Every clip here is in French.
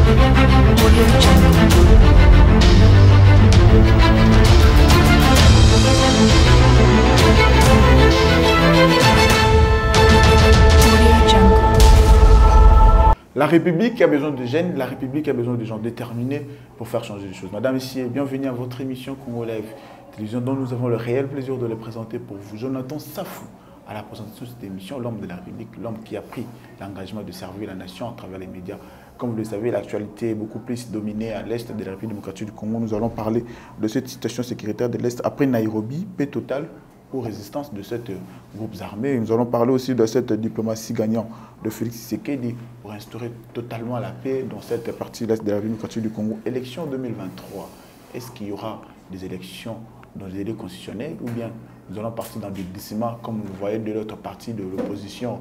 La République a besoin de jeunes, la République a besoin de gens déterminés pour faire changer les choses. Madame, Messieurs, bienvenue à votre émission Congo Live Télévision, dont nous avons le réel plaisir de le présenter pour vous. Jonathan Safou, à la présentation de cette émission, l'homme de la République, l'homme qui a pris l'engagement de servir la nation à travers les médias. Comme vous le savez, l'actualité est beaucoup plus dominée à l'est de la République démocratique du Congo. Nous allons parler de cette situation sécuritaire de l'est après Nairobi, paix totale ou résistance de ces groupes armés. Nous allons parler aussi de cette diplomatie gagnante de Félix Tshisekedi pour instaurer totalement la paix dans cette partie de l'est de la République démocratique du Congo. Élection 2023, est-ce qu'il y aura des élections dans les délais constitutionnels ou bien nous allons partir dans des glissements comme vous le voyez de l'autre partie de l'opposition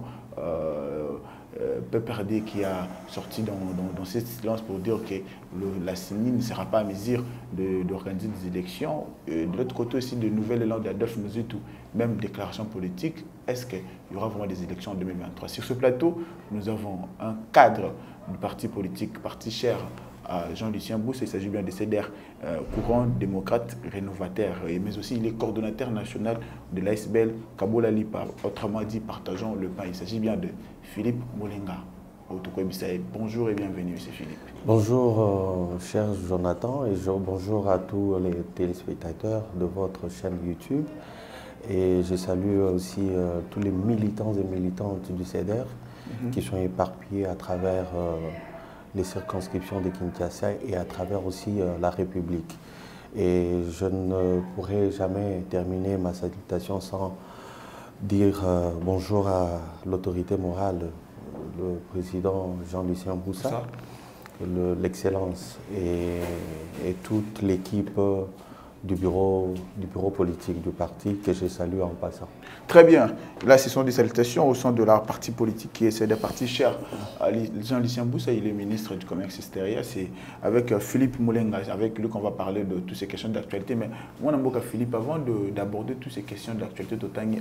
PPRD qui a sorti dans cette silence pour dire que la CENI ne sera pas à mesure d'organiser des élections. De l'autre côté aussi, de nouvel élan d'Adolphe Muzitu, même déclaration politique. Est-ce qu'il y aura vraiment des élections en 2023? Sur ce plateau, nous avons un cadre du parti politique, parti cher à Jean-Lucien Boussa. Il s'agit bien de CDR, courant démocrate rénovateur, mais aussi il est coordonnateur national de l'ASBL Kabola Lipa, autrement dit partageons le pain. Il s'agit bien de Philippe Molenga. Bonjour et bienvenue, M. Philippe. Bonjour, cher Jonathan, et bonjour à tous les téléspectateurs de votre chaîne YouTube. Et je salue aussi tous les militants et militantes du CEDER qui sont éparpillés à travers les circonscriptions de Kinshasa et à travers aussi la République. Et je ne pourrai jamais terminer ma salutation sans dire bonjour à l'autorité morale, le président Jean-Lucien Boussa, l'excellence et toute l'équipe du bureau politique du parti que je salue en passant. Très bien. Là, ce sont des salutations au sein de la parti politique qui est des partis chers. Jean-Lucien Boussa, il est ministre du Commerce extérieur. C'est avec Philippe Molenga, avec lui qu'on va parler de toutes ces questions d'actualité. Mais moi, Philippe, avant d'aborder toutes ces questions d'actualité,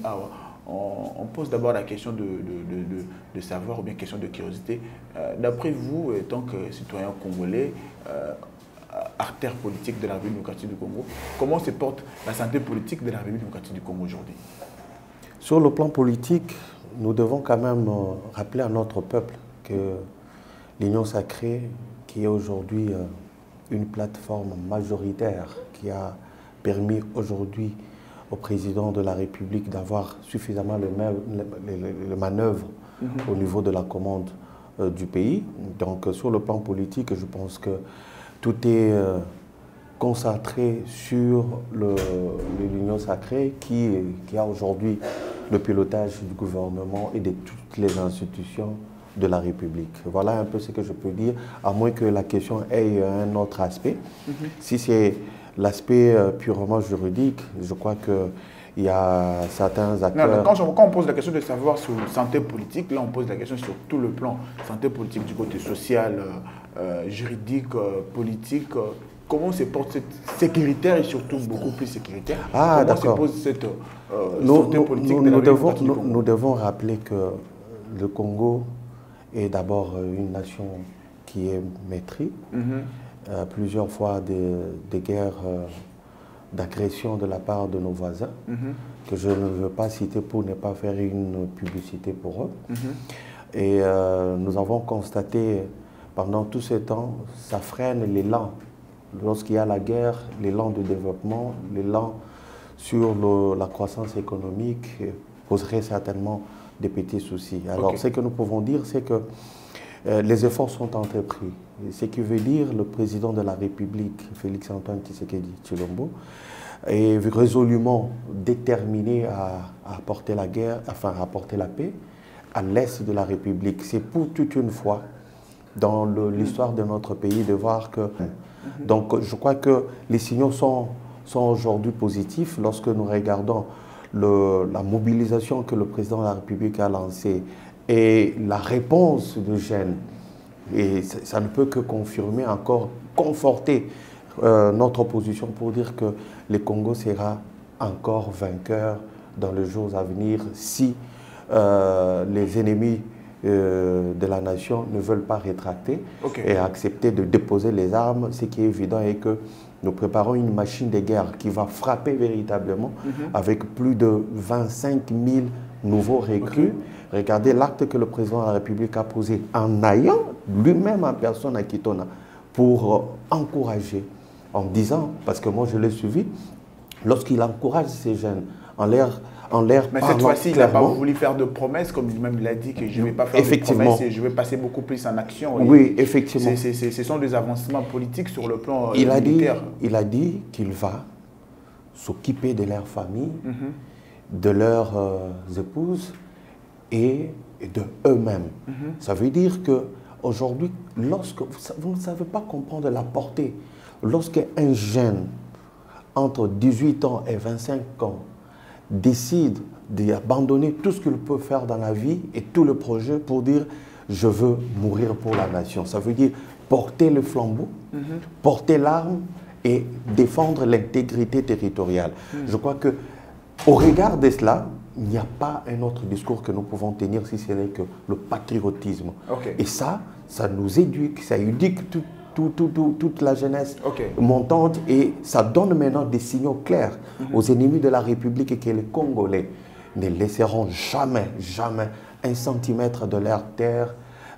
on pose d'abord la question de savoir ou bien question de curiosité. D'après vous, tant que citoyen congolais, artère politique de la République démocratique du Congo, comment se porte la santé politique de la République démocratique du Congo aujourd'hui? Sur le plan politique, nous devons quand même rappeler à notre peuple que l'Union sacrée, qui est aujourd'hui une plateforme majoritaire qui a permis aujourd'hui au président de la République d'avoir suffisamment de manœuvres au niveau de la commande du pays. Donc sur le plan politique, je pense que tout est concentré sur l'Union sacrée qui a aujourd'hui le pilotage du gouvernement et de toutes les institutions de la République. Voilà un peu ce que je peux dire, à moins que la question ait un autre aspect. Si c'est l'aspect purement juridique, je crois qu'il y a certains acteurs... Non, quand on pose la question de savoir sur la santé politique, là on pose la question sur tout le plan santé politique du côté social, juridique, politique. Comment se porte cette sécuritaire et surtout beaucoup plus sécuritaire? Comment se pose cette santé politique de la République? Nous devons rappeler que le Congo est d'abord une nation qui est maîtrise. Plusieurs fois des guerres d'agression de la part de nos voisins, que je ne veux pas citer pour ne pas faire une publicité pour eux. Et nous avons constaté pendant tout ce temps, ça freine l'élan. Lorsqu'il y a la guerre, l'élan de développement, l'élan sur la croissance économique poserait certainement des petits soucis. Alors, ce que nous pouvons dire, c'est que les efforts sont entrepris. Ce qui veut dire le président de la République, Félix Antoine Tshisekedi Tshilombo, est résolument déterminé à apporter la guerre, enfin à apporter la paix à l'est de la République. C'est pour toute une fois dans l'histoire de notre pays de voir que... Donc je crois que les signaux sont aujourd'hui positifs lorsque nous regardons la mobilisation que le président de la République a lancée et la réponse de jeunes. Et ça ne peut que confirmer, encore conforter notre position pour dire que le Congo sera encore vainqueur dans les jours à venir si les ennemis de la nation ne veulent pas rétracter et accepter de déposer les armes. Ce qui est évident est que nous préparons une machine de guerre qui va frapper véritablement avec plus de 25 000 nouveaux recrues. Regardez l'acte que le président de la République a posé en ayant lui-même en personne à Kitona pour encourager, en disant, parce que moi je l'ai suivi, lorsqu'il encourage ces jeunes en l'air. Mais cette fois-ci, il n'a pas voulu faire de promesses, comme lui-même il a dit que je ne vais pas faire de promesses et je vais passer beaucoup plus en action. Oui, effectivement. Ce sont des avancements politiques sur le plan militaire. Il a dit qu'il va s'occuper de leur famille, de leurs épouses et de eux-mêmes. Ça veut dire qu'aujourd'hui, lorsque vous ne savez pas comprendre la portée, lorsqu'un jeune entre 18 ans et 25 ans décide d'abandonner tout ce qu'il peut faire dans la vie et tout le projet pour dire « je veux mourir pour la nation ». Ça veut dire porter le flambeau, porter l'arme et défendre l'intégrité territoriale. Je crois qu'au regard de cela, il n'y a pas un autre discours que nous pouvons tenir si ce n'est que le patriotisme. Et ça nous éduque, ça éduque toute la jeunesse montante et ça donne maintenant des signaux clairs aux ennemis de la République et que les Congolais ne laisseront jamais un centimètre de leur terre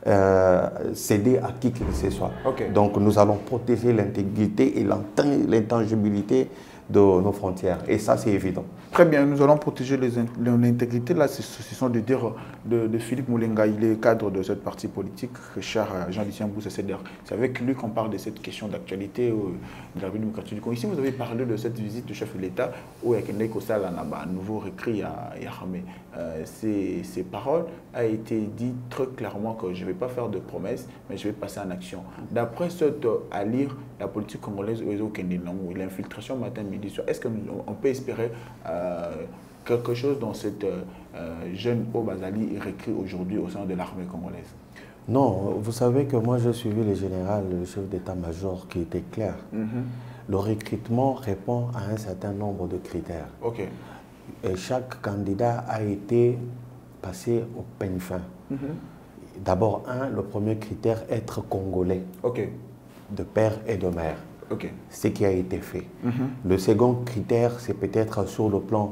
céder à qui que ce soit. Donc nous allons protéger l'intégrité et l'intangibilité de nos frontières. Et ça, c'est évident. Très bien, nous allons protéger l'intégrité. Là, ce sont des dires de Philippe Moulenga. Il est cadre de cette partie politique, cher Jean-Lucien Boussa. C'est avec lui qu'on parle de cette question d'actualité de la République démocratique du Congo. Ici, vous avez parlé de cette visite du chef de l'État où il y a un nouveau récrit à Yahame. Ces paroles ont été dites très clairement que je ne vais pas faire de promesses, mais je vais passer en action. D'après à lire la politique congolaise où l'infiltration matin, midi, soir, est-ce qu'on peut espérer quelque chose dans cette jeune Obazali est réécrit aujourd'hui au sein de l'armée congolaise? Non, vous savez que moi j'ai suivi le général, le chef d'état-major qui était clair. Le recrutement répond à un certain nombre de critères. Et chaque candidat a été passé au peigne fin. D'abord, le premier critère, être congolais, de père et de mère. Ce qui a été fait. Le second critère, c'est peut-être sur le plan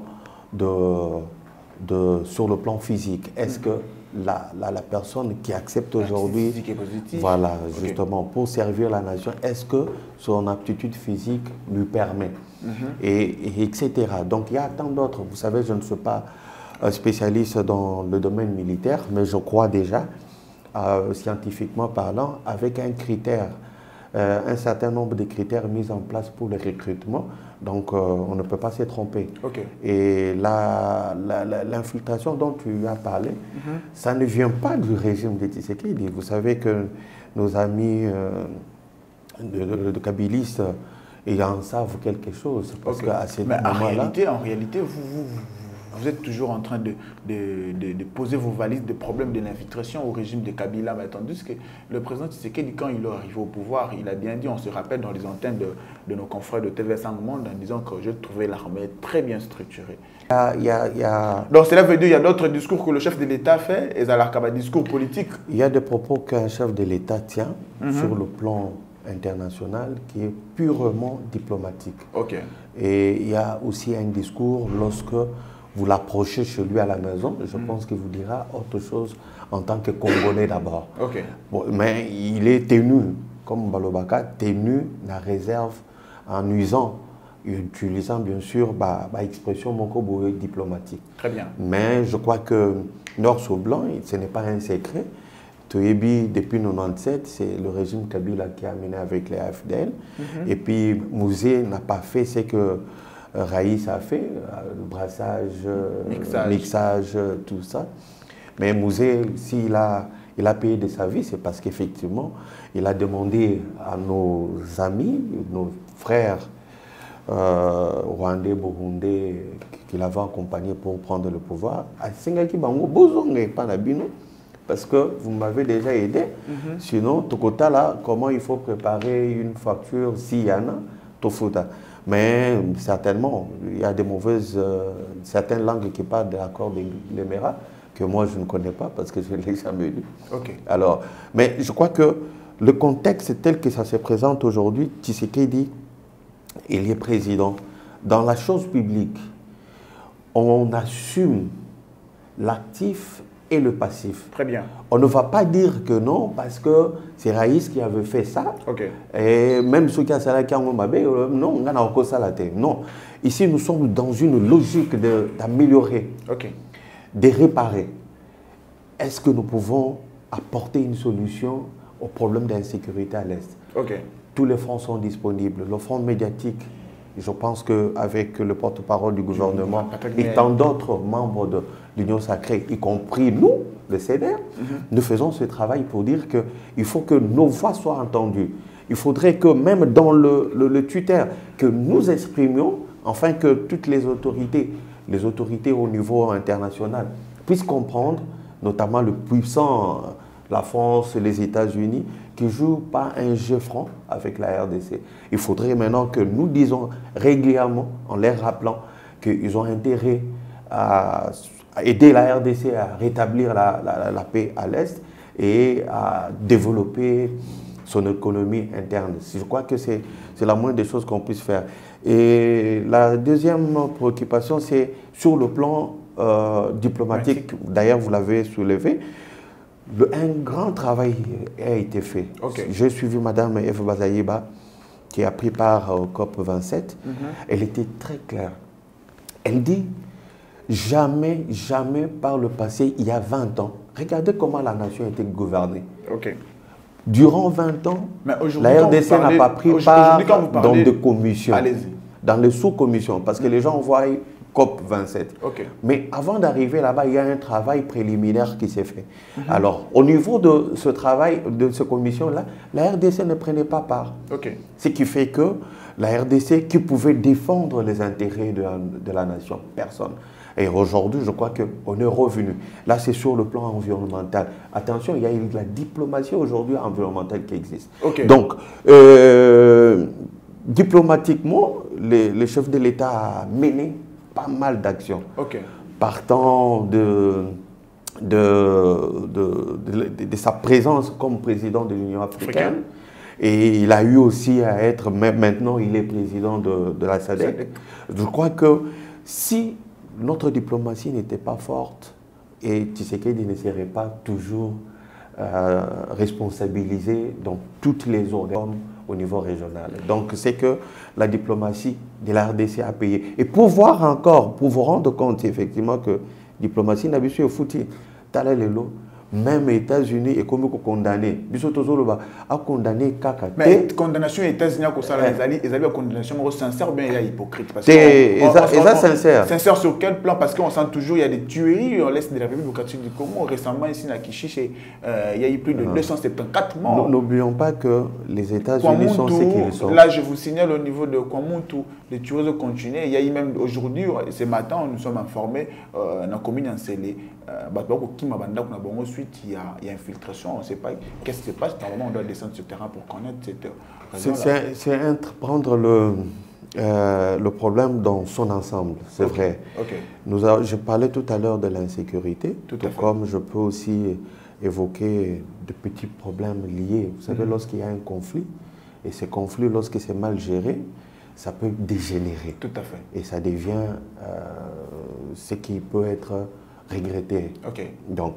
sur le plan physique. Est-ce que la personne qui accepte aujourd'hui, voilà, justement, pour servir la nation, est-ce que son aptitude physique lui permet, etc. Donc il y a tant d'autres. Vous savez, je ne suis pas spécialiste dans le domaine militaire, mais je crois déjà, scientifiquement parlant, avec un critère, un certain nombre de critères mis en place pour le recrutement. Donc, on ne peut pas se tromper. Et l'infiltration dont tu as parlé, ça ne vient pas du régime de Tshisekedi. Vous savez que nos amis de Kabilistes en savent quelque chose. Parce qu'à ce moment-là... En réalité, vous êtes toujours en train de poser vos valises de problèmes de l'infiltration au régime de Kabila. Mais tandis que le président Tshisekedi, quand il est arrivé au pouvoir, il a bien dit, on se rappelle dans les antennes de nos confrères de TV5 Monde, en disant que je trouvais l'armée très bien structurée. Donc cela veut dire qu'il y a d'autres discours que le chef de l'État fait, et ça a un discours politique. Il y a des propos qu'un chef de l'État tient sur le plan international qui est purement diplomatique. Et il y a aussi un discours lorsque vous l'approchez chez lui à la maison, je pense qu'il vous dira autre chose en tant que Congolais d'abord. Bon, mais il est tenu, comme Balobaka, tenu la réserve en usant, utilisant bien sûr l'expression Mokobo diplomatique. Très bien. Mais je crois que Nord sur Blanc, ce n'est pas un secret. Toyebi, depuis 1997, c'est le régime Kabila qui a mené avec les AFDL. Et puis Mouzé n'a pas fait ce que Raïs a fait, le brassage, mixage, tout ça. Mais Mouzé, s'il a payé de sa vie, c'est parce qu'effectivement, il a demandé à nos amis, nos frères rwandais, burundais, qu'il avait accompagnés pour prendre le pouvoir, à Singaki Bango, Bozongue, Panabino, parce que vous m'avez déjà aidé. Sinon, Tokota, là, comment il faut préparer une facture s'il y en a, Tofuta. Mais certainement, il y a des mauvaises, certaines langues qui parlent de l'accord de l'Émirat, que moi je ne connais pas parce que je ne l'ai jamais lu. Ok. Alors, mais je crois que le contexte tel que ça se présente aujourd'hui, Tshisekedi, il est président. Dans la chose publique, on assume l'actif et le passif. Très bien. On ne va pas dire que non parce que c'est Raïs qui avait fait ça. Ok. Et même ceux qui ont fait ça, non, on a encore ça la tête. Non. Ici, nous sommes dans une logique d'améliorer, Ok. de réparer. Est-ce que nous pouvons apporter une solution au problème d'insécurité à l'Est? Ok. Tous les fronts sont disponibles. Le front médiatique, je pense qu'avec le porte-parole du gouvernement et tant d'autres membres de l'Union sacrée, y compris nous, le CNR, nous faisons ce travail pour dire qu'il faut que nos voix soient entendues. Il faudrait que même dans le Twitter, que nous exprimions, afin que toutes les autorités au niveau international, puissent comprendre, notamment le puissant, la France, les États-Unis, qui ne jouent pas un jeu franc avec la RDC. Il faudrait maintenant que nous disons régulièrement, en leur rappelant qu'ils ont intérêt à aider la RDC à rétablir la paix à l'Est et à développer son économie interne. Je crois que c'est la moindre des choses qu'on puisse faire. Et la deuxième préoccupation, c'est sur le plan diplomatique. D'ailleurs, vous l'avez soulevé. Un grand travail a été fait. Okay. J'ai suivi Mme Eve Bazaïba, qui a pris part au COP 27. Elle était très claire. Elle dit, jamais, jamais par le passé, il y a 20 ans, regardez comment la nation était gouvernée. Okay. Durant 20 ans, la RDC n'a pas pris part dans des commissions, dans les sous-commissions, parce que les gens voient COP 27. Okay. Mais avant d'arriver là-bas, il y a un travail préliminaire qui s'est fait. Alors, au niveau de ce travail, de cette commission-là, la RDC ne prenait pas part. Okay. Ce qui fait que la RDC, qui pouvait défendre les intérêts de la nation, personne. Et aujourd'hui, je crois qu'on est revenu. Là, c'est sur le plan environnemental. Attention, il y a de la diplomatie aujourd'hui environnementale qui existe. Okay. Donc, diplomatiquement, le chef de l'État a mené pas mal d'actions. Okay. Partant de sa présence comme président de l'Union africaine. Et il a eu aussi à être, maintenant il est président de la SADC. Je crois que si notre diplomatie n'était pas forte et Tshisekedi ne serait pas toujours responsabilisé dans toutes les organes au niveau régional. Donc c'est que la diplomatie de la RDC a payé. Et pour voir encore, pour vous rendre compte effectivement que la diplomatie n'a pas su foutre, même les États-Unis est comme condamné. A condamné Kaka. Mais condamnation États-Unis ils avaient une condamnation sincère ou bien il y a hypocrite? C'est sincère. Sincère sur quel plan? Parce qu'on sent toujours il y a des tueries on laisse de la République démocratique du Congo. Récemment ici à Kichiche, il y a eu plus de 274 morts. N'oublions pas que les États-Unis sont ce qu'ils sont. Là, je vous signale au niveau de Kwamuntu, les tueries ont continué. Il y a eu même aujourd'hui, ce matin, nous sommes informés, dans la commune Ansélé, ensuite il y a infiltration, on ne sait pas qu'est-ce qui se passe. Normalement, on doit descendre sur le terrain pour connaître cette raison-là. C'est prendre le problème dans son ensemble, c'est vrai. Okay. Je parlais tout à l'heure de l'insécurité, tout comme je peux aussi évoquer de petits problèmes liés. Vous savez, lorsqu'il y a un conflit, et ce conflit, lorsque c'est mal géré, ça peut dégénérer. Tout à fait. Et ça devient ce qui peut être regretté. Okay. Donc,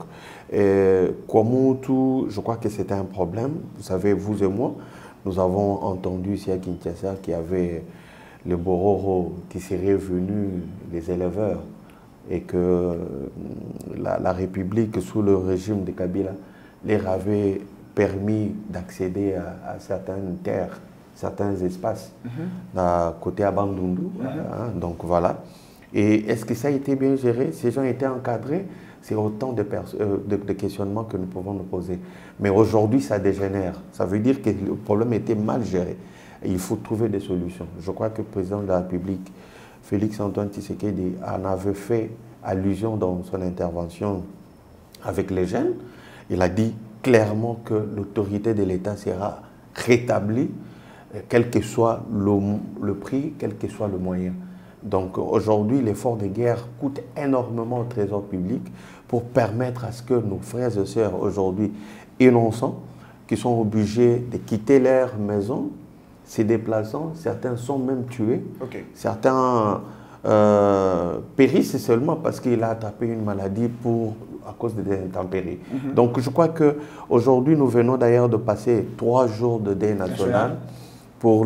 Kwamuntu, je crois que c'était un problème. Vous savez, vous et moi, nous avons entendu ici à Kinshasa qu'il y avait les Bororo qui seraient venus, les éleveurs, et que la République, sous le régime de Kabila, leur avait permis d'accéder à certaines terres, certains espaces, côté Abandundu. Donc voilà. Et est-ce que ça a été bien géré? Ces gens étaient encadrés? C'est autant de questionnements que nous pouvons nous poser. Mais aujourd'hui, ça dégénère. Ça veut dire que le problème était mal géré. Et il faut trouver des solutions. Je crois que le président de la République, Félix-Antoine Tshisekedi, en avait fait allusion dans son intervention avec les jeunes. Il a dit clairement que l'autorité de l'État sera rétablie, quel que soit le prix, quel que soit le moyen. Donc aujourd'hui, l'effort de guerre coûte énormément au trésor public pour permettre à ce que nos frères et sœurs aujourd'hui innocents, qui sont obligés de quitter leur maison, se déplaçant, certains sont même tués, certains périssent seulement parce qu'il a attrapé une maladie à cause des intempéries. Donc je crois qu'aujourd'hui, nous venons d'ailleurs de passer 3 jours de deuil national pour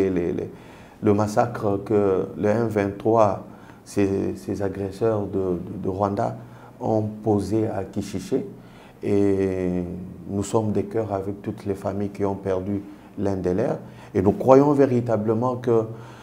le massacre que le M23, ces agresseurs de Rwanda, ont posé à Kishiché. Et nous sommes de cœur avec toutes les familles qui ont perdu l'un des leurs. Et nous croyons véritablement que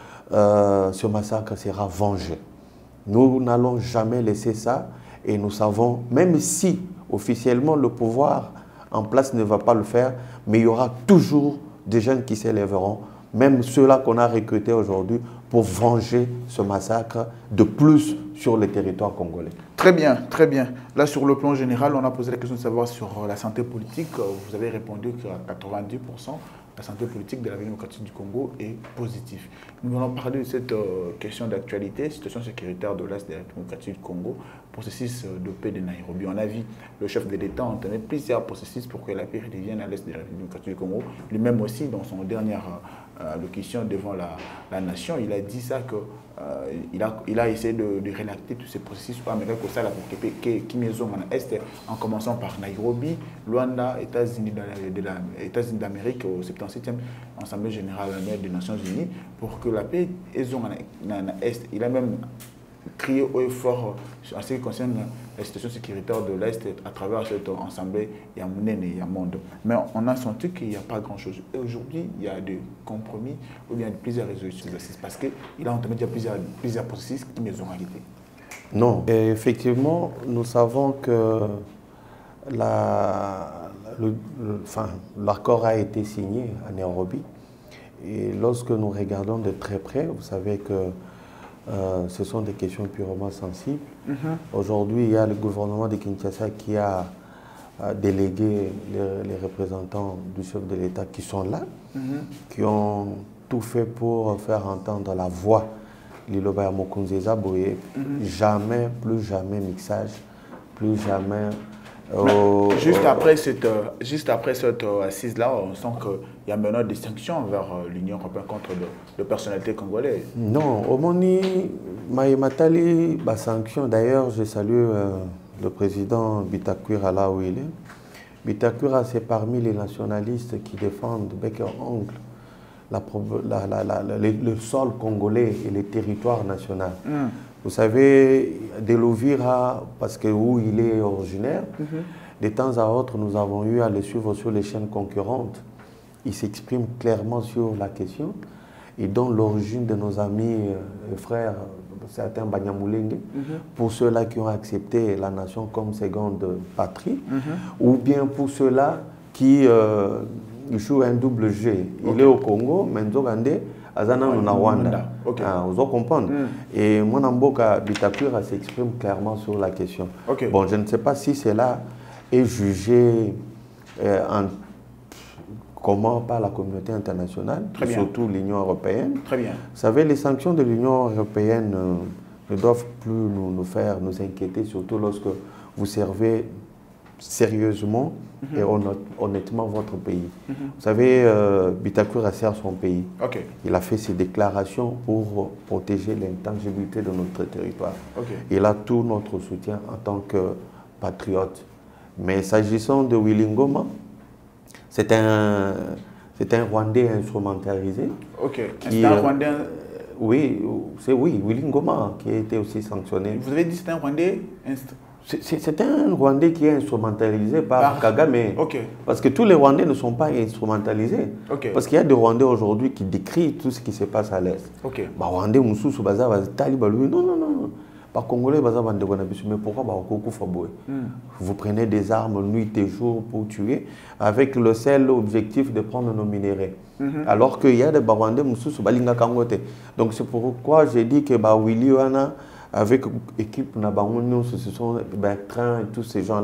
ce massacre sera vengé. Nous n'allons jamais laisser ça. Et nous savons, même si officiellement le pouvoir en place ne va pas le faire, mais il y aura toujours des jeunes qui s'élèveront, même ceux-là qu'on a recrutés aujourd'hui, pour venger ce massacre de plus sur le territoire congolais. Très bien, très bien. Là, sur le plan général, on a posé la question de savoir sur la santé politique. Vous avez répondu qu'à 90%, la santé politique de la République démocratique du Congo est positive. Nous allons parler de cette question d'actualité, situation sécuritaire de l'Est de la République démocratique du Congo, processus de paix de Nairobi. On a vu le chef de l'État entamé plusieurs processus pour que la paix redevienne à l'Est de la République démocratique du Congo. Lui-même aussi, dans son dernière allocution devant la nation, il a dit ça que il a essayé de réacter tous ces processus pour améliorer ça qui maison en Est, en commençant par Nairobi, Luanda, États-Unis d'Amérique au 77e Assemblée générale des Nations Unies pour que la paix est en Est. Il a même crié haut et fort en ce qui concerne la situation sécuritaire de l'Est à travers cette assemblée Yamounene et Yamonde. Mais on a senti qu'il n'y a pas grand-chose. Et aujourd'hui, il y a des compromis ou bien plusieurs résolutions parce qu'il a entamé plusieurs processus qui nous ont arrêtés. Non, et effectivement, nous savons que l'accord a été signé à Nairobi. Et lorsque nous regardons de très près, vous savez que ce sont des questions purement sensibles. Aujourd'hui, il y a le gouvernement de Kinshasa qui a délégué les représentants du chef de l'État qui sont là, qui ont tout fait pour faire entendre la voix Liloba ya Mokonzi Boye. Jamais, plus jamais mixage, plus jamais... Juste après cette assise-là, on sent qu'il y a maintenant des sanctions vers l'Union européenne contre le personnalité congolais. Non, au Moni, Maïmatali, sanction. D'ailleurs, je salue le président Bitakwira là où il est. Bitakwira, c'est parmi les nationalistes qui défendent bec et ongle le sol congolais et les territoires nationaux. Vous savez, de Louvira, parce que où il est originaire, de temps à autre, nous avons eu à le suivre sur les chaînes concurrentes. Il s'exprime clairement sur la question et donne l'origine de nos amis et frères, certains Banyamulenge, pour ceux-là qui ont accepté la nation comme seconde patrie, ou bien pour ceux-là qui jouent un double jeu. Il est au Congo, mais Nzogande, Azana na Rwanda. Vous comprenez. Et Mwanamboka Bitakwira s'exprime clairement sur la question. Bon, je ne sais pas si cela est jugé comment par la communauté internationale, surtout l'Union européenne. Très bien. Vous savez, les sanctions de l'Union européenne ne doivent plus nous faire nous inquiéter, surtout lorsque vous servez sérieusement et honnêtement votre pays. Vous savez, Bitakwira sert son pays. Il a fait ses déclarations pour protéger l'intangibilité de notre territoire. Il a tout notre soutien en tant que patriote. Mais s'agissant de Willy Ngoma, c'est un Rwandais instrumentalisé. C'est un Rwandais. Oui, c'est Willy Ngoma qui a été aussi sanctionné. Vous avez dit que c'est un Rwandais c'est un Rwandais qui est instrumentalisé par Kagame. Parce que tous les Rwandais ne sont pas instrumentalisés. Parce qu'il y a des Rwandais aujourd'hui qui décrivent tout ce qui se passe à l'Est. Rwandais, Moussou, Baza, non. Par Congolais, Baza, mais pourquoi vous prenez des armes nuit et jour pour tuer avec le seul objectif de prendre nos minéraux. Alors qu'il y a des Rwandais, Moussou, Balinga Kangote. Donc c'est pourquoi j'ai dit que Willy Wana, avec l'équipe Nabangonio, ce sont Bertrand et tous ces gens-là,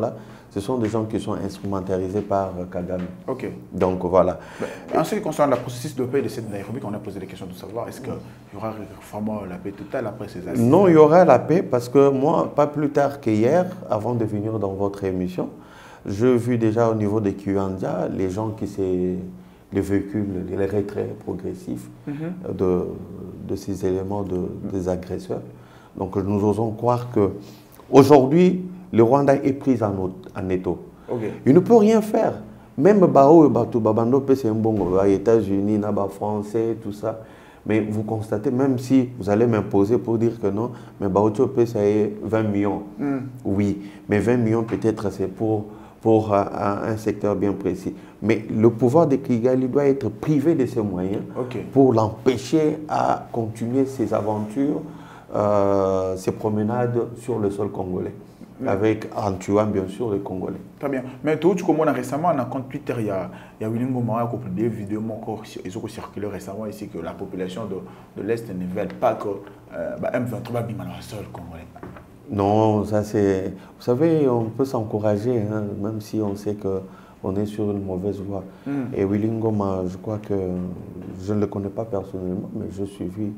ce sont des gens qui sont instrumentalisés par Kagame. Ok. Donc voilà. En ce qui concerne le processus de paix de cette Nairobi, on a posé des questions de savoir est-ce qu'il y aura vraiment la paix totale après ces assises? Non, il y aura la paix parce que moi, pas plus tard qu'hier, avant de venir dans votre émission, j'ai vu déjà au niveau des Kiwanja, les gens qui les véhicules, les retraits progressifs de ces éléments des agresseurs. Donc nous osons croire qu'aujourd'hui, le Rwanda est pris en étau. Okay. Il ne peut rien faire. Même Bao et Batou Babando, c'est un bon, les États-Unis, les Français, tout ça. Mais vous constatez, même si vous allez m'imposer pour dire que non, mais Bao ça est 20 millions. Oui, mais 20 millions peut-être c'est pour un secteur bien précis. Mais le pouvoir de Kigali doit être privé de ses moyens pour l'empêcher à continuer ses aventures, ses promenades sur le sol congolais. Avec en tuant bien sûr les Congolais. Très bien. Mais tout comme on a récemment, on a compte Twitter, il y a William Gomara qui a publié des vidéos qui ont circulé récemment ici que la population de l'Est ne veut pas que M23 va bien dans le sol congolais. Non, ça c'est... Vous savez, on peut s'encourager, hein, même si on sait qu'on est sur une mauvaise voie. Et William Gomara, je crois que je ne le connais pas personnellement, mais je suivi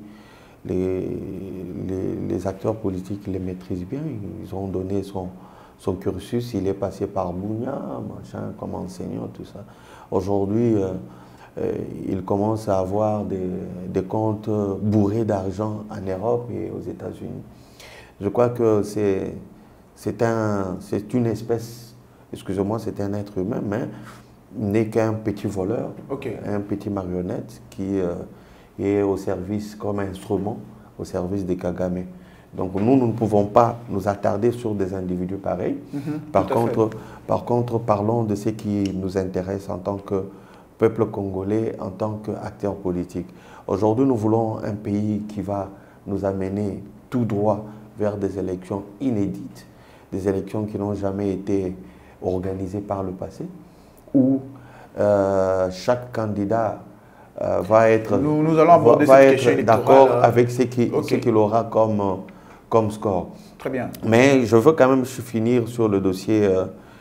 les acteurs politiques les maîtrisent bien, ils ont donné son cursus, il est passé par Bounia, machin, comme enseignant, tout ça. Aujourd'hui, il commence à avoir des comptes bourrés d'argent en Europe et aux États-Unis. Je crois que c'est une espèce, excusez-moi, c'est un être humain, mais n'est qu'un petit voleur, un petit marionnette qui est au service, comme instrument, au service des Kagame. Donc nous ne pouvons pas nous attarder sur des individus pareils. Par contre, parlons de ce qui nous intéresse en tant que peuple congolais, en tant qu'acteur politique. Aujourd'hui, nous voulons un pays qui va nous amener tout droit vers des élections inédites, des élections qui n'ont jamais été organisées par le passé, où chaque candidat va être d'accord avec ce qu'il aura comme score. Très bien. Mais je veux quand même finir sur le dossier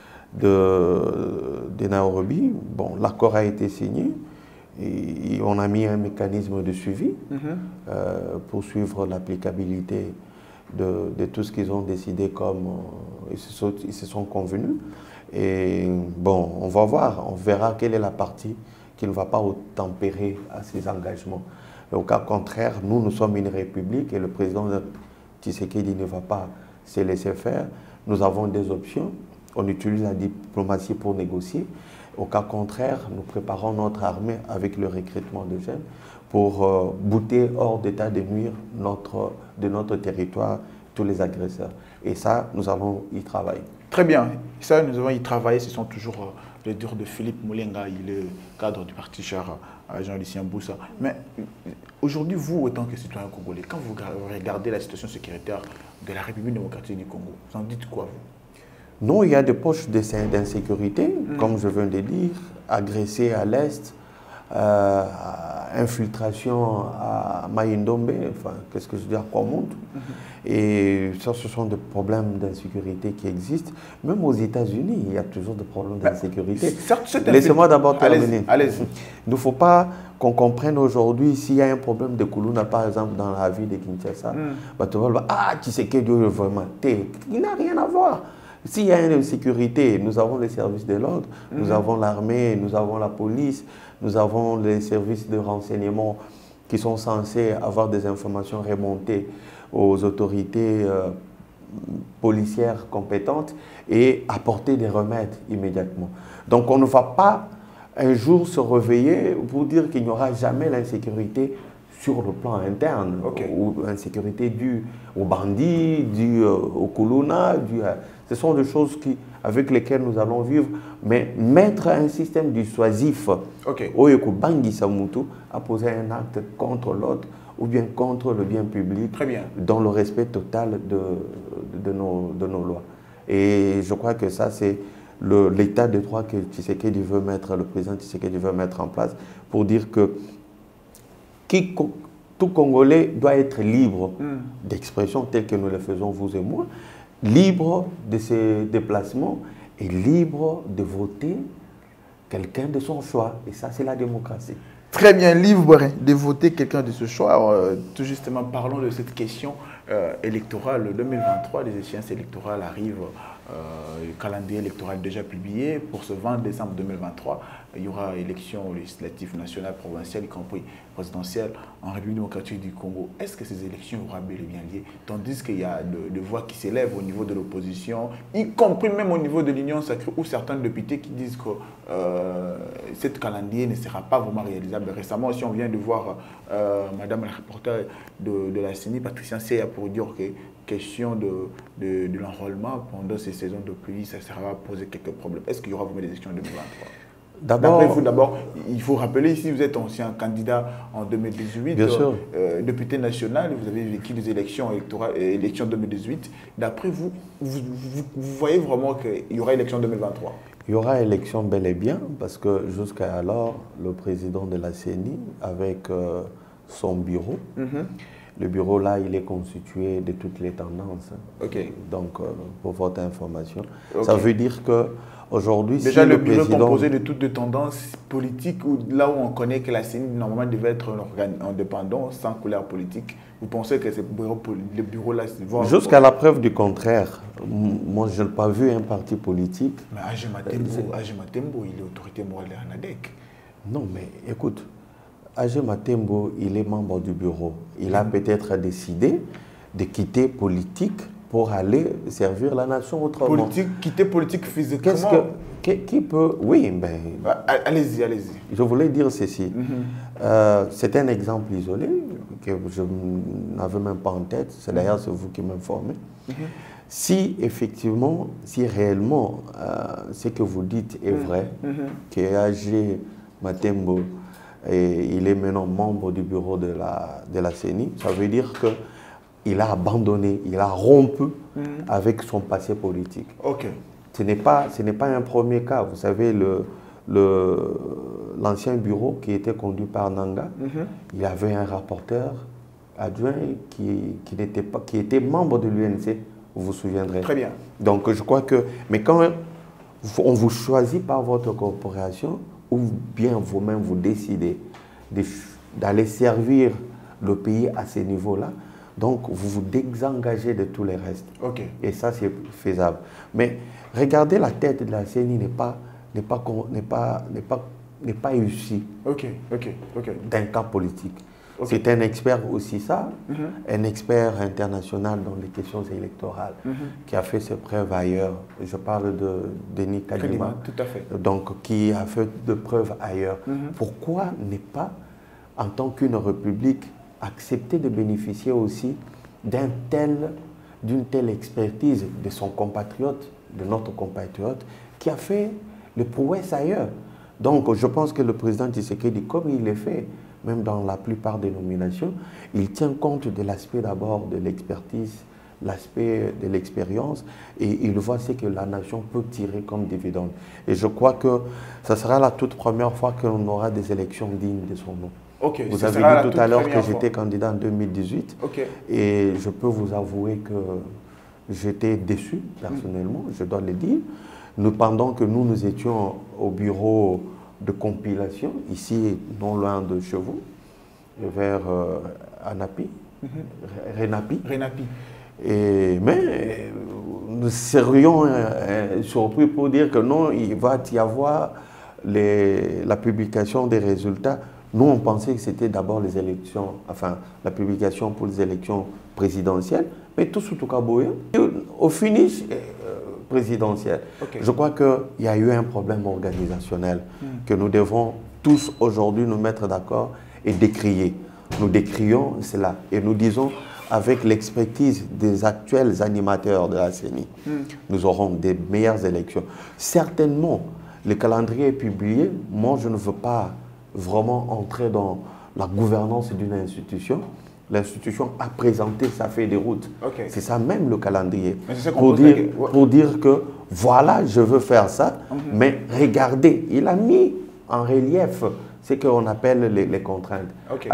de Nairobi. Bon, l'accord a été signé et on a mis un mécanisme de suivi pour suivre l'applicabilité de tout ce qu'ils ont décidé comme ils se sont convenus. Et bon, on va voir, on verra quelle est la partie qui ne va pas tempérer à ses engagements. Au cas contraire, nous sommes une république et le président Tshisekedi ne va pas se laisser faire. Nous avons des options. On utilise la diplomatie pour négocier. Au cas contraire, nous préparons notre armée avec le recrutement de jeunes pour bouter hors d'état de nuire de notre territoire tous les agresseurs. Et ça, nous allons y travailler. Très bien. Ça, nous allons y travailler. Ce sont toujours les dires de Philippe Moulenga. Il est cadre du parti cher à Jean-Lucien Boussa. Mais aujourd'hui, vous, en tant que citoyen congolais, quand vous regardez la situation sécuritaire de la République démocratique du Congo, vous en dites quoi, vous? Non, il y a des poches d'insécurité, comme je viens de dire, agressés à l'Est, infiltration à Maïndombe, enfin, qu'est-ce que je veux dire, Kwamuntu. Et ça, ce sont des problèmes d'insécurité qui existent. Même aux États-Unis, il y a toujours des problèmes d'insécurité. Laissez-moi d'abord terminer. Allez-y. Il ne faut pas qu'on comprenne aujourd'hui s'il y a un problème de Kuluna, par exemple, dans la ville de Kinshasa. Tu sais que Dieu est vraiment... Il n'a rien à voir. S'il y a une insécurité, nous avons les services de l'ordre, nous avons l'armée, nous avons la police, nous avons les services de renseignement qui sont censés avoir des informations remontées aux autorités policières compétentes et apporter des remèdes immédiatement. Donc on ne va pas un jour se réveiller pour dire qu'il n'y aura jamais l'insécurité sur le plan interne, ou l'insécurité due aux bandits, due au Kuluna, ce sont des choses avec lesquelles nous allons vivre, mais mettre un système dissuasif, Oyeko Bangui Samutu, à poser un acte contre l'autre ou bien contre le bien public, dans le respect total de nos lois. Et je crois que ça, c'est l'état de droit que Tshisekedi veut mettre, le président Tshisekedi veut mettre en place pour dire que tout Congolais doit être libre d'expression telle que nous le faisons vous et moi, libre de ses déplacements est libre de voter quelqu'un de son choix. Et ça, c'est la démocratie. Très bien, libre de voter quelqu'un de ce choix. Alors, tout justement, parlons de cette question électorale. 2023, les échéances électorales arrivent. Le calendrier électoral déjà publié pour ce 20 décembre 2023. Il y aura élections législatives nationales, provinciales, y compris présidentielles en République démocratique du Congo. Est-ce que ces élections auront bel et bien lieu? Tandis qu'il y a de voix qui s'élèvent au niveau de l'opposition, y compris même au niveau de l'Union sacrée, où certains députés qui disent que cette calendrier ne sera pas vraiment réalisable. Récemment aussi, on vient de voir Madame la reporter de la CENI, Patricia Seya, pour dire que question de l'enrôlement pendant ces saisons de pluie, ça va poser quelques problèmes. Est-ce qu'il y aura vraiment des élections en 2023? D'abord, il faut rappeler ici, vous êtes ancien candidat en 2018, député national, vous avez vécu des élections électorales, élections 2018. D'après vous, vous voyez vraiment qu'il y aura élection en 2023? Il y aura élection bel et bien, parce que jusqu'à alors, le président de la CENI, avec son bureau, le bureau là, il est constitué de toutes les tendances. Donc, pour votre information, ça veut dire que aujourd'hui, déjà, si le bureau est composé de toutes les tendances politiques, là où on connaît que la CENI normalement devait être un organe indépendant, sans couleur politique. Vous pensez que le bureau là, jusqu'à la preuve du contraire, moi je n'ai pas vu un parti politique. Mais Agematembo, il est autorité morale en ADEC. Non, mais écoute, Agematembo, il est membre du bureau. Il a peut-être décidé de quitter politique pour aller servir la nation autrement. Quitter politique physiquement. Qui peut... Oui, mais... Allez-y. Je voulais dire ceci. C'est un exemple isolé que je n'avais même pas en tête. C'est d'ailleurs vous qui m'informez. Si effectivement, si réellement ce que vous dites est vrai, que Agematembo, et il est maintenant membre du bureau de la CENI, ça veut dire qu'il a abandonné, il a rompu avec son passé politique. Ce n'est pas un premier cas. Vous savez, l'ancien bureau qui était conduit par Nanga, il y avait un rapporteur adjoint qui était membre de l'UNC, vous vous souviendrez. Très bien. Donc je crois que... Mais quand on vous choisit par votre corporation, ou bien vous-même vous décidez d'aller servir le pays à ce niveau-là, donc vous vous désengagez de tous les restes. Et ça, c'est faisable. Mais regardez, la tête de la CENI n'est pas issue d'un cas politique. C'est un expert aussi ça, un expert international dans les questions électorales, qui a fait ses preuves ailleurs. Je parle de Denis Kadima, tout à fait. Donc qui a fait de preuves ailleurs. Pourquoi ne pas, en tant qu'une république, accepter de bénéficier aussi d'une telle expertise de son compatriote, de notre compatriote, qui a fait le prouesse ailleurs? Donc je pense que le président Tshisekedi, comme il le fait, même dans la plupart des nominations, il tient compte de l'aspect d'abord de l'expertise, l'aspect de l'expérience, et il voit ce que la nation peut tirer comme dividende. Et je crois que ce sera la toute première fois qu'on aura des élections dignes de son nom. Vous avez dit tout à l'heure que j'étais candidat en 2018, et je peux vous avouer que j'étais déçu personnellement, je dois le dire. Pendant que nous étions au bureau de compilation, ici, non loin de chez vous, vers Anapi, Renapi. Mais nous serions surpris pour dire que non, il va y avoir la publication des résultats. Nous, on pensait que c'était d'abord les élections, enfin, la publication pour les élections présidentielles, mais tout sous tout caboué, au finish présidentiel. Je crois qu'il y a eu un problème organisationnel que nous devons tous aujourd'hui nous mettre d'accord et décrier. Nous décrions cela et nous disons, avec l'expertise des actuels animateurs de la CENI, nous aurons des meilleures élections. Certainement, le calendrier est publié. Moi, je ne veux pas vraiment entrer dans la gouvernance d'une institution. L'institution a présenté sa feuille de route. C'est ça même le calendrier. Pour dire que voilà, je veux faire ça, mais regardez, il a mis en relief ce qu'on appelle les contraintes.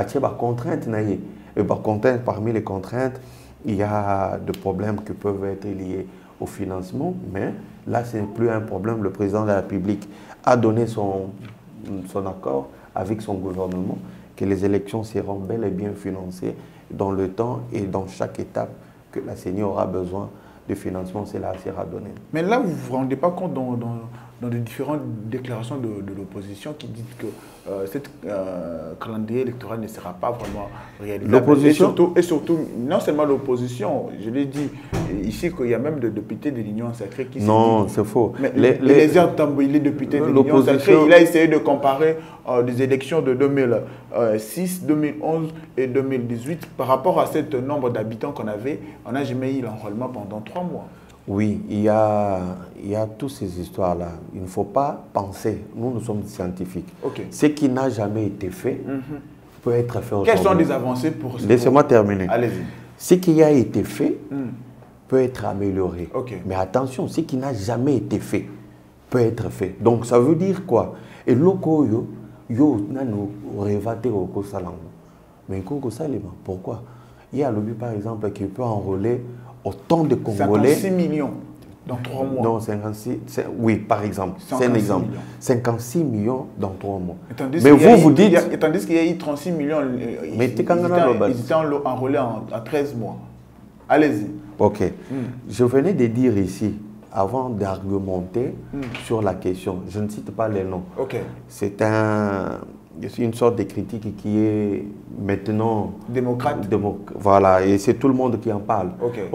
Parmi les contraintes, il y a des problèmes qui peuvent être liés au financement, mais là, ce n'est plus un problème. Le président de la République a donné son accord avec son gouvernement que les élections seront bel et bien financées dans le temps et dans chaque étape que la CENI aura besoin de financement, cela sera donné. Mais là, vous ne vous rendez pas compte dans les différentes déclarations de l'opposition qui disent que cette calendrier électoral ne sera pas vraiment réalisable. L'opposition et surtout, non seulement l'opposition, je l'ai dit ici qu'il y a même des députés de l'Union sacrée qui non, c'est faux. Mais les députés de l'Union sacrée, il a essayé de comparer des élections de 2006, 2011 et 2018 par rapport à ce nombre d'habitants qu'on avait. On n'a jamais eu l'enrôlement pendant 3 mois. Oui, il y a toutes ces histoires-là. Il ne faut pas penser, nous sommes scientifiques. Okay. Ce qui n'a jamais été fait peut être fait aujourd'hui. Quelles sont les avancées pour ce? Laissez-moi terminer. Allez-y. Ce qui a été fait peut être amélioré. Okay. Mais attention, ce qui n'a jamais été fait peut être fait. Donc ça veut dire quoi? Et loko yo nanu révaté au Kosalango. Mais pourquoi? Il y a le but par exemple qui peut enrôler autant de Congolais. 56 millions dans 3 mois. Non, 56, oui, par exemple. C'est un exemple. 56 millions dans 3 mois. Mais vous dites... Tandis qu'il y a eu 36 millions, ils étaient enrôlés en 13 mois. Allez-y. Ok. Je venais de dire ici, avant d'argumenter sur la question, je ne cite pas les noms. Ok. C'est une sorte de critique qui est maintenant... Démocrate. Voilà, et c'est tout le monde qui en parle. Okay.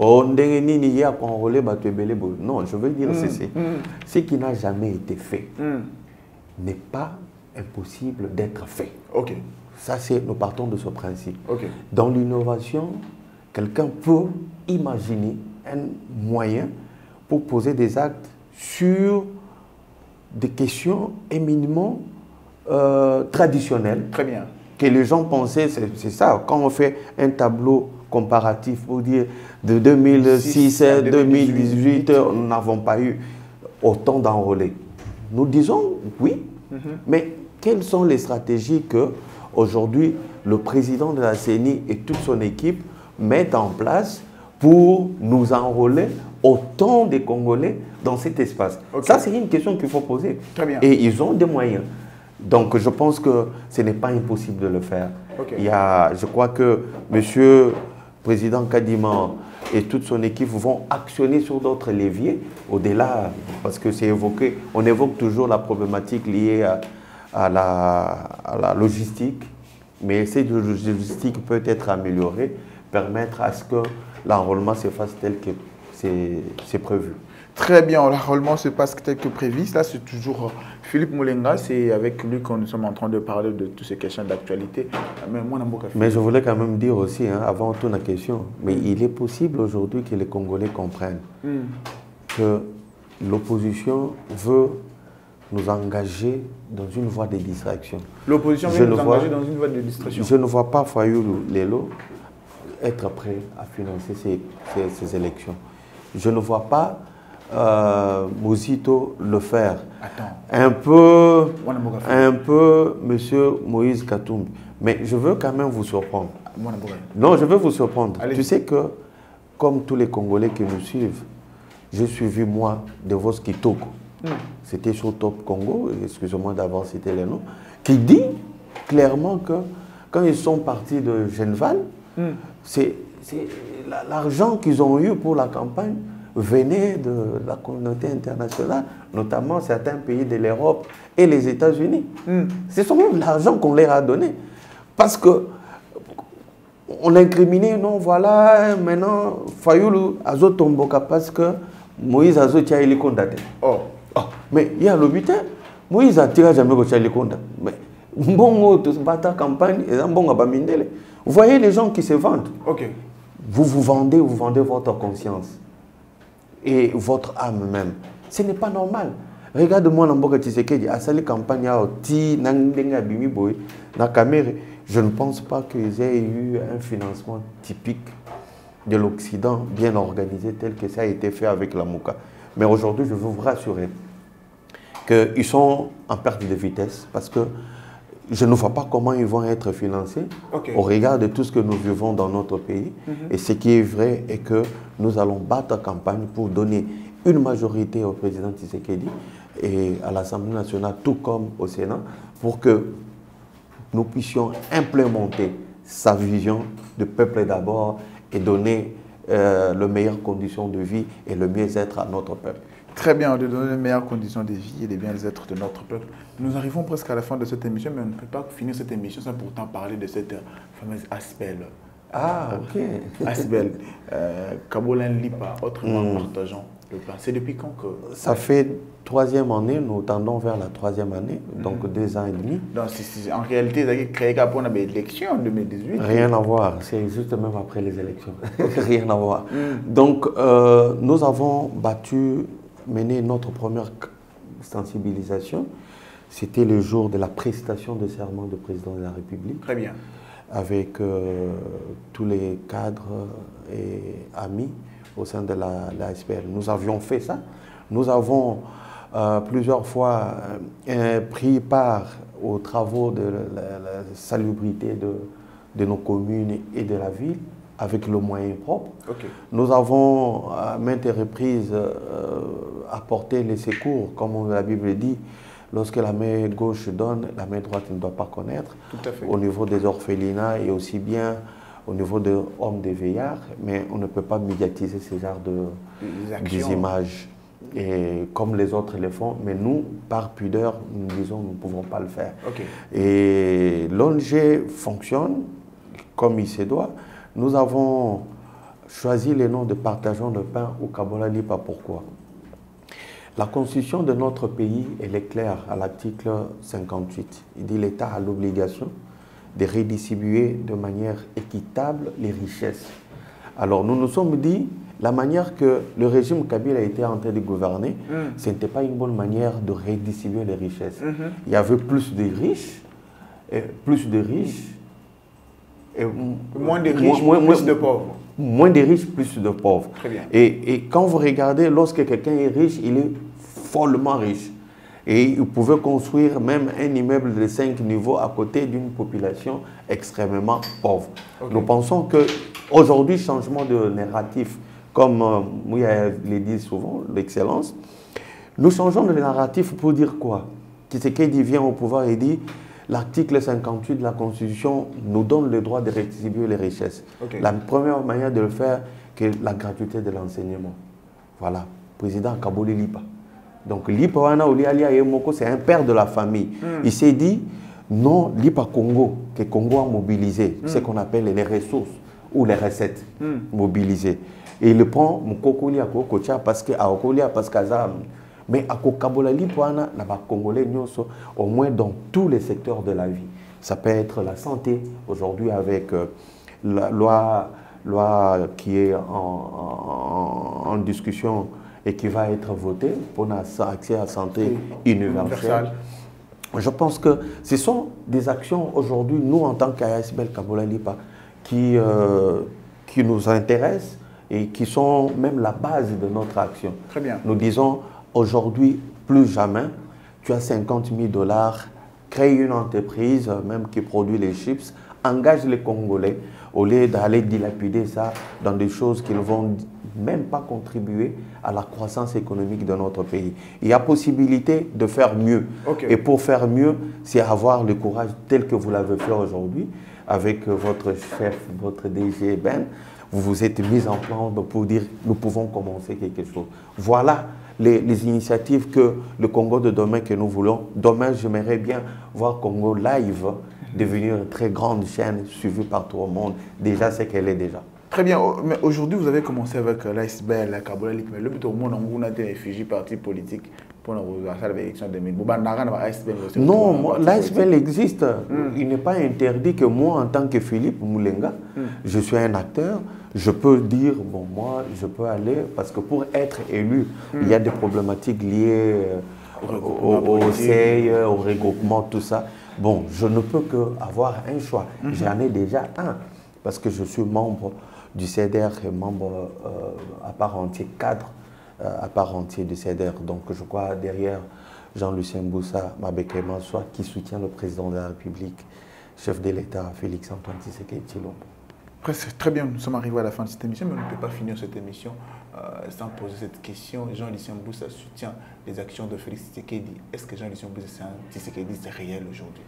Non, je veux dire ceci. Ce qui n'a jamais été fait n'est pas impossible d'être fait. Ok. Ça, nous partons de ce principe. Okay. Dans l'innovation, quelqu'un peut imaginer un moyen pour poser des actes sur des questions éminemment traditionnelles. Très bien. Que les gens pensaient, c'est ça. Quand on fait un tableau comparatif pour dire de 2006 à 2018, nous n'avons pas eu autant d'enrôlés. Nous disons oui, mais quelles sont les stratégies que aujourd'hui le président de la CENI et toute son équipe mettent en place pour nous enrôler autant de Congolais dans cet espace? Okay. Ça, c'est une question qu'il faut poser. Très bien. Et ils ont des moyens. Donc, je pense que ce n'est pas impossible de le faire. Okay. Je crois que M. le Président Kadima et toute son équipe vont actionner sur d'autres leviers, au-delà, parce que c'est évoqué, on évoque toujours la problématique liée à la logistique, mais cette logistique peut être améliorée, permettre à ce que l'enrôlement se fasse tel que c'est prévu. Très bien, l'enrôlement se passe tel que prévu. Là, c'est toujours Philippe Moulenga. C'est avec lui que nous sommes en train de parler de toutes ces questions d'actualité. Mais je voulais quand même dire aussi, avant toute la question, mais il est possible aujourd'hui que les Congolais comprennent que l'opposition veut nous engager dans une voie de distraction. L'opposition veut nous engager dans une voie de distraction. Je ne vois pas Fayulu Lelo être prêt à financer ces élections. Je ne vois pas Mosito le faire. Un peu M. Moïse Katumbi. Mais je veux quand même vous surprendre. Non, je veux vous surprendre. Tu sais que, comme tous les Congolais qui nous suivent, j'ai suivi moi de vos Kitoko. C'était sur Top Congo, excusez-moi d'avoir cité les noms, qui dit clairement que quand ils sont partis de Genval, c'est l'argent qu'ils ont eu pour la campagne venait de la communauté internationale, notamment certains pays de l'Europe et les États-Unis. C'est seulement l'argent qu'on leur a donné. Parce que on incriminait, non, voilà, maintenant, Fayulu Azo Tomboka parce que Moïse Azo tia il condamné. Mais il y a le butin, Moïse a tiré jamais au tia condamné. Mais bon, bata campagne, et bon abamindele. Vous voyez les gens qui se vendent. Vous vendez votre conscience et votre âme même. Ce n'est pas normal. Regarde-moi Namboka Tshisekedi, à cette campagne, je ne pense pas qu'ils aient eu un financement typique de l'Occident bien organisé tel que ça a été fait avec la Mouka. Mais aujourd'hui, je veux vous rassurer qu'ils sont en perte de vitesse parce que je ne vois pas comment ils vont être financés au regard de tout ce que nous vivons dans notre pays. Et ce qui est vrai est que nous allons battre campagne pour donner une majorité au président Tshisekedi et à l'Assemblée nationale, tout comme au Sénat, pour que nous puissions implémenter sa vision de peuple d'abord et donner les meilleures conditions de vie et le mieux-être à notre peuple. Très bien, de donner les meilleures conditions de vie et les bien-être de notre peuple. Nous arrivons presque à la fin de cette émission, mais on ne peut pas finir cette émission sans pourtant parler de cette fameuse Aspel. Ah, ok. Aspel, Kabolan Lipa, autrement partageant le plan. C'est depuis quand que... Ça fait 3e année, nous tendons vers la 3e année, donc 2 ans et demi. Donc, en réalité, ça a créé pour l'élection en 2018. Rien à voir, c'est juste même après les élections. Rien à voir. Donc, nous avons mené notre première sensibilisation. C'était le jour de la prestation de serment du président de la République. Très bien. Avec tous les cadres et amis au sein de la SPL. Nous avions fait ça. Nous avons plusieurs fois pris part aux travaux de la salubrité de nos communes et de la ville avec le moyen propre. Okay. Nous avons à maintes reprises apporté les secours, comme la Bible dit, lorsque la main gauche donne, la main droite ne doit pas connaître. Tout à fait. Au niveau des orphelinats et aussi bien au niveau des hommes des veillards, mais on ne peut pas médiatiser ce genre des images. Et comme les autres le font, mais nous, par pudeur, nous disons nous ne pouvons pas le faire. Okay. Et l'ONG fonctionne comme il se doit. Nous avons choisi le nom de Partageons le pain au Kabola Lipa. Pourquoi? La constitution de notre pays, elle est claire à l'article 58. Il dit l'État a l'obligation de redistribuer de manière équitable les richesses. Alors nous nous sommes dit, la manière que le régime Kabila a été en train de gouverner, ce n'était pas une bonne manière de redistribuer les richesses. Il y avait plus de riches, et moins de riches, plus de pauvres. Moins de riches, plus de pauvres. Très bien. Et quand vous regardez, lorsque quelqu'un est riche, il est follement riche. Et il pouvait construire même un immeuble de 5 niveaux à côté d'une population extrêmement pauvre. Okay. Nous pensons qu'aujourd'hui, changement de narratif, comme Mouya le dit souvent, l'excellence, nous changeons de narratif pour dire quoi? Tshisekedi vient au pouvoir et dit l'article 58 de la Constitution nous donne le droit de redistribuer les richesses. Okay. La première manière de le faire, c'est la gratuité de l'enseignement. Voilà, président Kabola Lipa. Donc Lipa c'est un père de la famille. Il s'est dit, non, Lipa Congo, que Congo a mobilisé, ce qu'on appelle les ressources ou les recettes mobilisées. Et il le prend, parce que mais à Kabola Lipa, Congolais, au moins dans tous les secteurs de la vie. Ça peut être la santé, aujourd'hui avec la loi qui est en discussion et qui va être votée pour l'accès à la santé universelle. Je pense que ce sont des actions aujourd'hui, nous en tant qu'ASBL Kabola Lipa, qui nous intéressent et qui sont même la base de notre action. Très bien. Nous disons aujourd'hui, plus jamais, tu as 50 000 $, crée une entreprise même qui produit les chips, engage les Congolais au lieu d'aller dilapider ça dans des choses qui ne vont même pas contribuer à la croissance économique de notre pays. Il y a possibilité de faire mieux. Okay. Et pour faire mieux, c'est avoir le courage tel que vous l'avez fait aujourd'hui avec votre chef, votre DG Ben. Vous vous êtes mis en plan pour dire nous pouvons commencer quelque chose. Voilà les initiatives que le Congo de demain que nous voulons. Demain, j'aimerais bien voir Congo Live devenir une très grande chaîne suivie par tout le monde. Déjà, c'est qu'elle est déjà. Très bien. Mais aujourd'hui, vous avez commencé avec l'ASBL, la Kabola Lipa. Mais le but au monde, on a été réfugié parti politique pour l'élection de 2000. Non, l'ASBL existe. Il n'est pas interdit que moi, en tant que Philippe Moulenga, je suis un acteur. Je peux dire, bon, moi, je peux aller, parce que pour être élu, il y a des problématiques liées au CEI, au regroupement, tout ça. Bon, je ne peux qu'avoir un choix. J'en ai déjà un, parce que je suis membre du CEDER et membre à part entier, cadre à part entier du CEDER. Donc, je crois derrière Jean-Lucien Boussa, Mabeke Mansoua, qui soutient le président de la République, chef de l'État, Félix Antoine Tshisekedi Tshilombo. Presque, très bien, nous sommes arrivés à la fin de cette émission, mais on ne peut pas finir cette émission sans poser cette question. Jean-Lucien Mboussa soutient les actions de Félix Tshisekedi. Est-ce que Jean-Lucien Mboussa c'est un Tshisekedi réel aujourd'hui?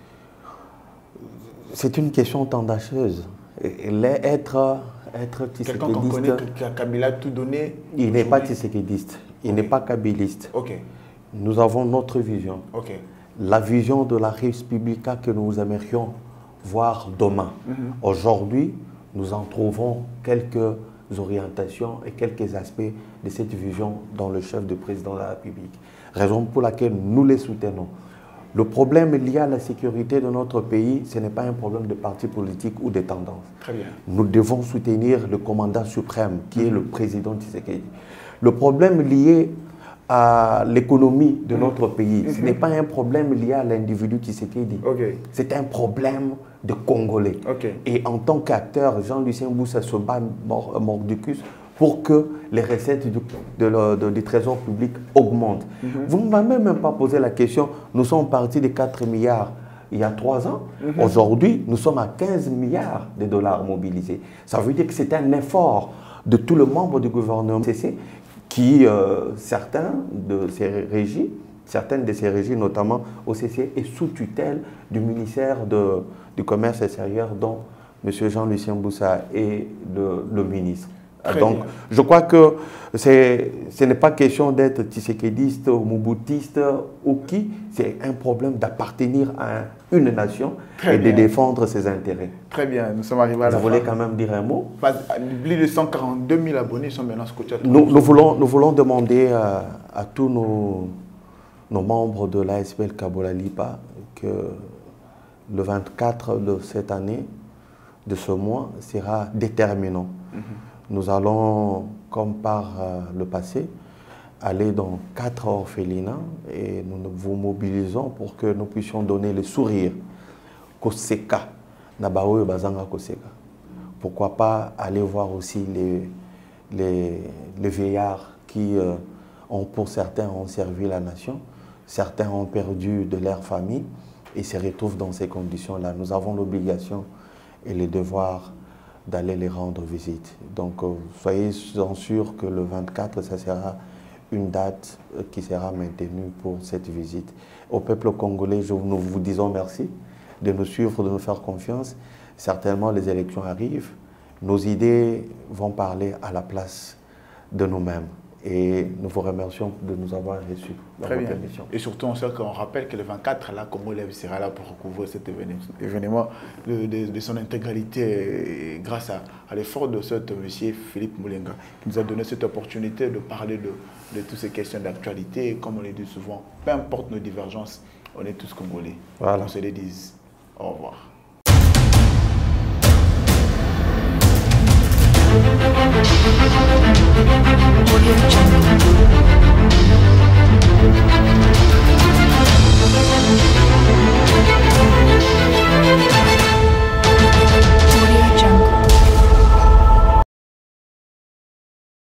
C'est une question tendancieuse. Être tshisekidiste... Quelqu'un qu'on connaît, Kabila a tout donné. Il n'est pas tshisekidiste, il n'est pas kabiliste. Ok. Nous avons notre vision. Ok. La vision de la République que nous aimerions voir demain. Aujourd'hui, nous en trouvons quelques orientations et quelques aspects de cette vision dans le chef du président de la République. Raison pour laquelle nous les soutenons. Le problème lié à la sécurité de notre pays, ce n'est pas un problème de parti politique ou de tendance. Très bien. Nous devons soutenir le commandant suprême, qui est le président Tshisekedi. Le problème lié à l'économie de notre pays, ce n'est pas un problème lié à l'individu Tshisekedi. C'est un problème de Congolais. Et en tant qu'acteur, Jean-Lucien Mboussa se bat mordicus pour que les recettes du trésor public augmentent. Vous ne m'avez même pas posé la question, nous sommes partis de 4 milliards il y a 3 ans. Aujourd'hui, nous sommes à 15 milliards de dollars mobilisés. Ça veut dire que c'est un effort de tous les membres du gouvernement qui, certaines de ces régies, notamment OCC, est sous tutelle du ministère du Commerce extérieur, dont M. Jean-Lucien Mboussa est le ministre. Donc, je crois que ce n'est pas question d'être tshisékédiste ou moubutiste ou qui, c'est un problème d'appartenir à une nation et de défendre ses intérêts. Très bien, nous sommes arrivés à la fin. Vous voulez quand même dire un mot? Plus de 142 000 abonnés sont maintenant scotchés. Nous voulons demander à tous nos membres de l'ASPL Kabola Lipa que le 24 de cette année, de ce mois, sera déterminant. Nous allons, comme par le passé, aller dans 4 orphelinats et nous vous mobilisons pour que nous puissions donner le sourire. Koseka, Nabaoyo Bazanga Koseka. Pourquoi pas aller voir aussi les vieillards qui, pour certains, ont servi la nation, certains ont perdu de leur famille et se retrouvent dans ces conditions-là. Nous avons l'obligation et le devoir d'aller les rendre visite. Donc, soyez-en sûrs que le 24, ça sera une date qui sera maintenue pour cette visite. Au peuple congolais, nous vous disons merci de nous suivre, de nous faire confiance. Certainement, les élections arrivent. Nos idées vont parler à la place de nous-mêmes. Et nous vous remercions de nous avoir reçus dans votre émission. Et surtout, on rappelle que le 24, là, Congo Live sera là pour recouvrir cet événement de son intégralité grâce à l'effort de ce monsieur Philippe Moulenga qui nous a donné cette opportunité de parler de toutes ces questions d'actualité. Et comme on le dit souvent, peu importe nos divergences, on est tous Congolais. Voilà. On se les dise. Au revoir. Audio Jungle.